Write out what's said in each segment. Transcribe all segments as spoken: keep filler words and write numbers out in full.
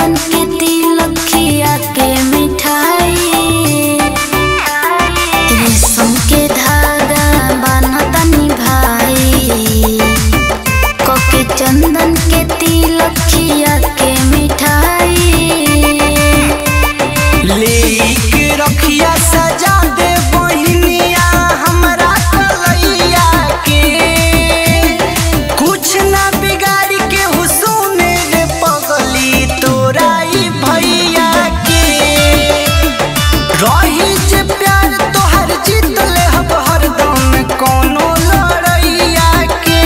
चंदन के तिलकिया के मिठाई रेशम के धागा बान्हतनी भाई कोके चंदन के तिलकिया के मिठाई लेके रखिया सजा दे बहिनिया हमरा कलैया के कुछ ना बिगाड़ी के हुसून रे पगली तोरा ई भैया के रही जे प्यार तोहर जीत ले हब हरदम कोनो लड़ैया के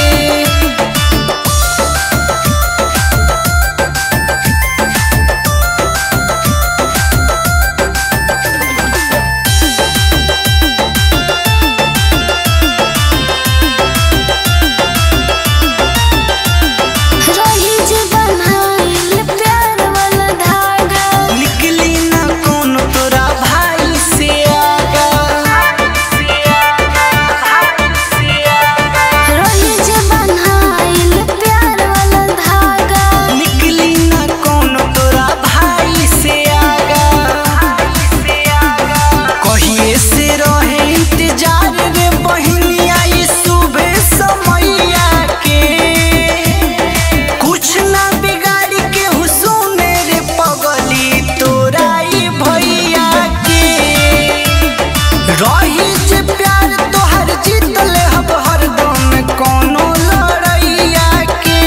रही जे प्यार तोहर जीत ले हब हरदम कोनो लड़ैया के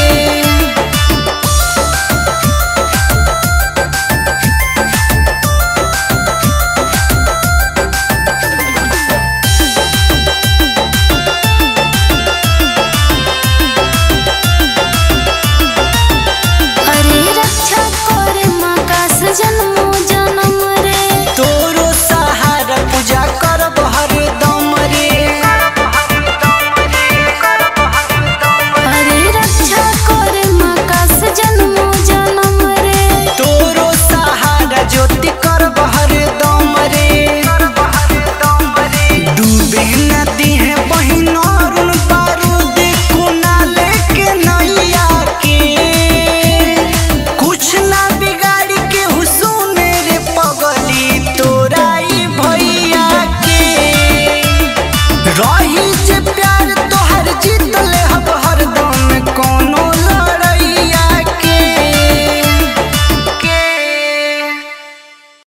अरे रक्षा करे माँ का जन्मो जन्म रे तोरो सहारा पूजा करब हरदम रे अरे रक्षा करे माँ का जन्मो जन्म रे तोरो सहारा ज्योति करब हरदम रे डूबे नदी है बहिन अरुण बारूद कुना लेके नैया के कुछ ना बिगाड़ी के हुसून रे पगली तोरा ई भैया के रही जे